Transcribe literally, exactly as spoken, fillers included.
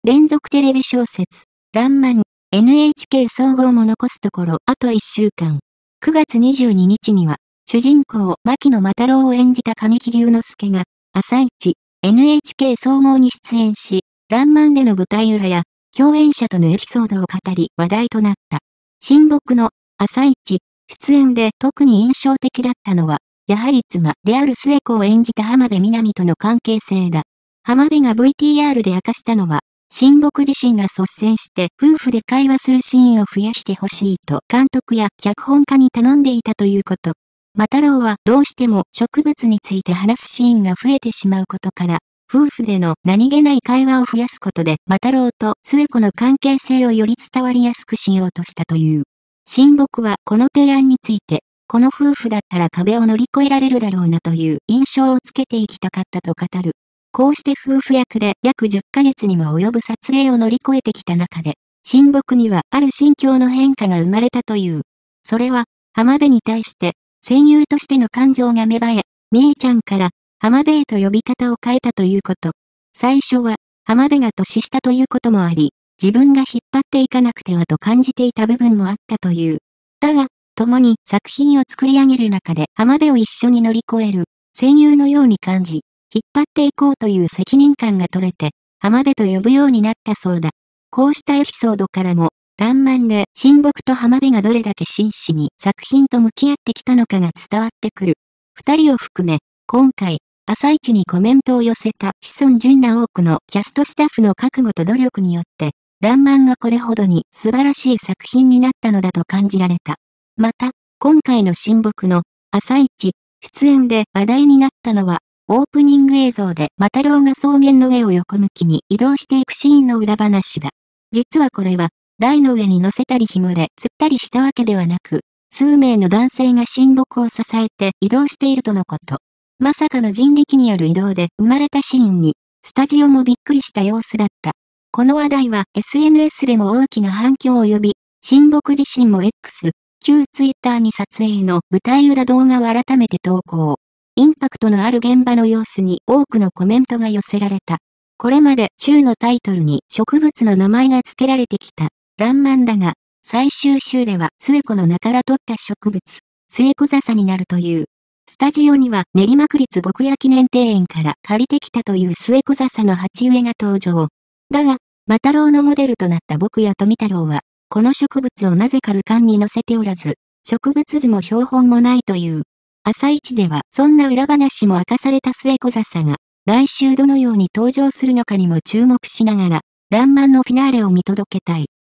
連続テレビ小説、らんまん、エヌエイチケー 総合も残すところあといっしゅうかん。くがつにじゅうににちには、主人公、牧野又郎を演じた神木隆之介が、朝一、エヌエイチケー 総合に出演し、らんまんでの舞台裏や、共演者とのエピソードを語り話題となった。親睦の、朝一、出演で特に印象的だったのは、やはり妻である末子を演じた浜辺美波との関係性だ。浜辺が ブイティーアール で明かしたのは、親睦自身が率先して夫婦で会話するシーンを増やしてほしいと監督や脚本家に頼んでいたということ。又郎はどうしても植物について話すシーンが増えてしまうことから、夫婦での何気ない会話を増やすことで又郎と末子の関係性をより伝わりやすくしようとしたという。親睦はこの提案について、この夫婦だったら壁を乗り越えられるだろうなという印象をつけていきたかったと語る。こうして夫婦役で約じゅっかげつにも及ぶ撮影を乗り越えてきた中で、親睦にはある心境の変化が生まれたという。それは、浜辺に対して、戦友としての感情が芽生え、みえちゃんから、浜辺へと呼び方を変えたということ。最初は、浜辺が年下ということもあり、自分が引っ張っていかなくてはと感じていた部分もあったという。だが、共に作品を作り上げる中で浜辺を一緒に乗り越える、戦友のように感じ、引っ張っていこうという責任感が取れて、浜辺と呼ぶようになったそうだ。こうしたエピソードからも、らんまんで親睦と浜辺がどれだけ真摯に作品と向き合ってきたのかが伝わってくる。二人を含め、今回、朝一にコメントを寄せた志尊淳ら多くのキャストスタッフの覚悟と努力によって、らんまんがこれほどに素晴らしい作品になったのだと感じられた。また、今回の親睦の朝一、出演で話題になったのは、オープニング映像で又郎が草原の上を横向きに移動していくシーンの裏話だ。実はこれは、台の上に乗せたり紐で釣ったりしたわけではなく、数名の男性が親睦を支えて移動しているとのこと。まさかの人力による移動で生まれたシーンに、スタジオもびっくりした様子だった。この話題は エスエヌエス でも大きな反響を呼び、親睦自身も X、旧 Twitter に撮影の舞台裏動画を改めて投稿。インパクトのある現場の様子に多くのコメントが寄せられた。これまで週のタイトルに植物の名前が付けられてきた、らんまんだが、最終週では末子の名から取った植物、末子笹になるという。スタジオには練馬区立牧野記念庭園から借りてきたという末子笹の鉢植えが登場。だが、又郎のモデルとなった牧野富太郎は、この植物をなぜか図鑑に載せておらず、植物図も標本もないという。朝一ではそんな裏話も明かされた末子笹が、来週どのように登場するのかにも注目しながら、らんまんのフィナーレを見届けたい。